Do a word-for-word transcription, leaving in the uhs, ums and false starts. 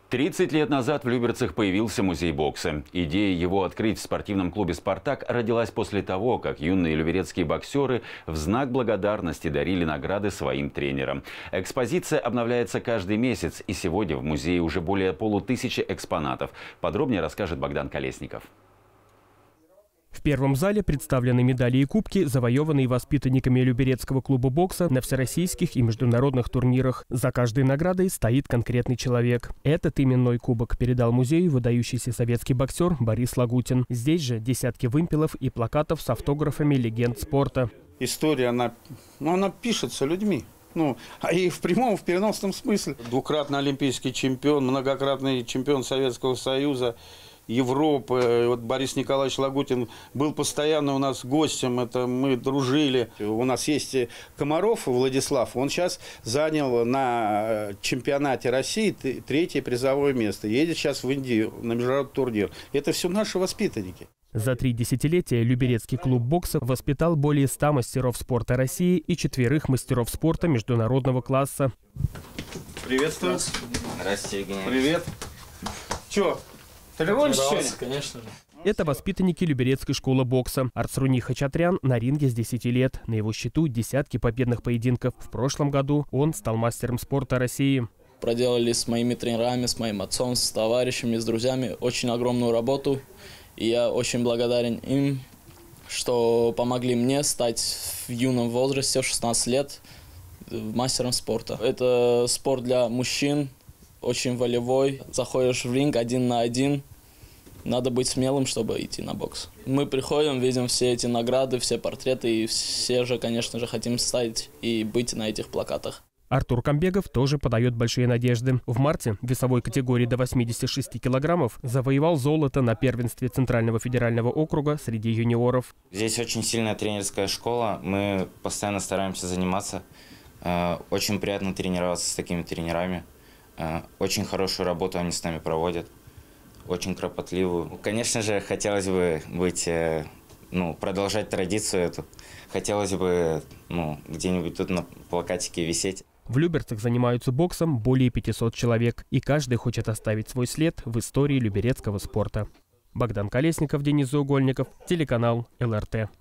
тридцать лет назад в Люберцах появился музей бокса. Идея его открыть в спортивном клубе «Спартак» родилась после того, как юные люберецкие боксеры в знак благодарности дарили награды своим тренерам. Экспозиция обновляется каждый месяц, и сегодня в музее уже более полутысячи экспонатов. Подробнее расскажет Богдан Колесников. В первом зале представлены медали и кубки, завоеванные воспитанниками Люберецкого клуба бокса на всероссийских и международных турнирах. За каждой наградой стоит конкретный человек. Этот именной кубок передал музею выдающийся советский боксер Борис Лагутин. Здесь же десятки вымпелов и плакатов с автографами легенд спорта. История, она, ну, она пишется людьми. Ну, а и в прямом, в переносном смысле. Двукратный олимпийский чемпион, многократный чемпион Советского Союза, Европы. Вот Борис Николаевич Лагутин был постоянно у нас гостем, это мы дружили. У нас есть Комаров Владислав, он сейчас занял на чемпионате России третье призовое место. Едет сейчас в Индию на международный турнир. Это все наши воспитанники. За три десятилетия Люберецкий клуб бокса воспитал более ста мастеров спорта России и четверых мастеров спорта международного класса. Приветствую. Здравствуйте, Евгений. Привет. Че? Тренируешься? Конечно же. Это воспитанники Люберецкой школы бокса. Арцруни Хачатрян на ринге с десяти лет. На его счету десятки победных поединков. В прошлом году он стал мастером спорта России. Проделали с моими тренерами, с моим отцом, с товарищами, с друзьями очень огромную работу. И я очень благодарен им, что помогли мне стать в юном возрасте, в шестнадцать лет, мастером спорта. Это спорт для мужчин, очень волевой. Заходишь в ринг один на один. Надо быть смелым, чтобы идти на бокс. Мы приходим, видим все эти награды, все портреты, и все же, конечно же, хотим стать и быть на этих плакатах. Артур Камбегов тоже подает большие надежды. В марте в весовой категории до восьмидесяти шести килограммов завоевал золото на первенстве Центрального федерального округа среди юниоров. Здесь очень сильная тренерская школа, мы постоянно стараемся заниматься. Очень приятно тренироваться с такими тренерами. Очень хорошую работу они с нами проводят, очень кропотливую. Конечно же, хотелось бы быть, ну, продолжать традицию эту. Хотелось бы, ну, где-нибудь тут на плакатике висеть. В Люберцах занимаются боксом более пятисот человек, и каждый хочет оставить свой след в истории люберецкого спорта. Богдан Колесников, Денис Заугольников, телеканал эл эр тэ.